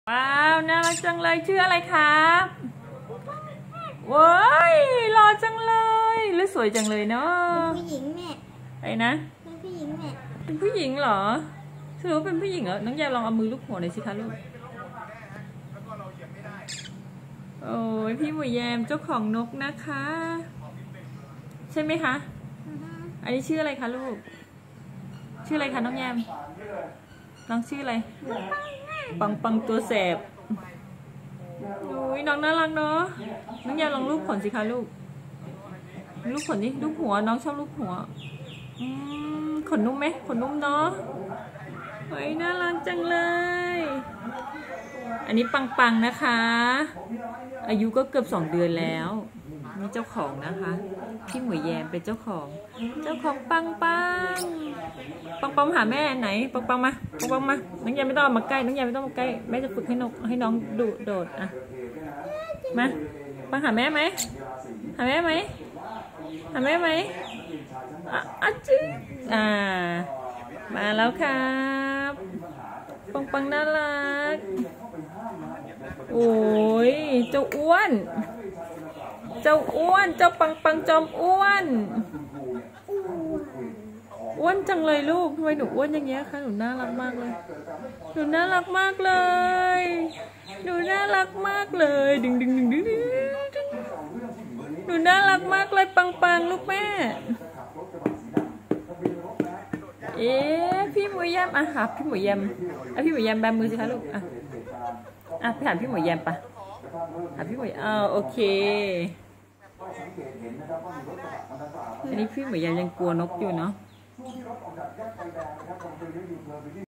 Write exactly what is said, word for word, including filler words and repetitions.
ว้าวน่ารักจังเลยชื่ออะไรครับว้ายหล่อจังเลยหรือสวยจังเลยเนาะผู้หญิงแม่ไอ้นะเป็นผู้หญิงแม่เป็นผู้หญิงเหรอสรุปว่าเป็นผู้หญิงเหรอน้องแยมลองเอามือลูบหัวหน่อยสิคะลูกโอ้ยพี่หมวยแยมเจ้าของนกนะคะใช่ไหมคะอันนี้ชื่ออะไรคะลูกชื่ออะไรคะน้องแยมน้องชื่ออะไรปังปังตัวแสบโอ้ยน้องน่ารักเนาะน้องแยมลองลูบขนสิคะลูกลูบขนนี่ลูบหัวน้องชอบลูบหัวอืมขนนุ่มไหมขนนุ่มเนาะเฮ้ยน่ารักจังเลยอันนี้ปังปังนะคะอายุก็เกือบสองเดือนแล้วนี่เจ้าของนะคะพี่หมวยแยมเป็นเจ้าของเจ้าของปังปังปังปังหาแม่ไหนปังปังมาปังปังมาน้องแยมไม่ต้องมาใกล้น้องแยมไม่ต้องมาใกล้แม่จะฝึกให้นกให้น้องดุโดดอ่ะมาปังหาแม่ไหมหาแม่ไหมหาแม่ไหมอ่ะอ่ะจิ๊อ่ามาแล้วครับปังปังน่ารักโอ้ยเจ้าอ้วนเจ้าอ้วนเจ้าปังปังจอมอ้วนอ้วนจังเลยลูกทำไมหนูอ้วนอย่างเงี้ยคะหนูน่ารักมากเลยหนูน่ารักมากเลยหนูน่ารักมากเลยดึงดึงดึงดึงดึงหนูน่ารักมากเลยปังปังลูกแม่เอ๊ะพี่หมวยแยมอ่ะหาพี่หมวยแยมอ่ะพี่หมวยแยมแบมือสิคะลูกอ่ะอ่ะไปหาพี่หมวยแยมปะหาพี่หมวยอ่าโอเคอันนี้พี่หมวยแยมยังกลัวนกอยู่เนาะ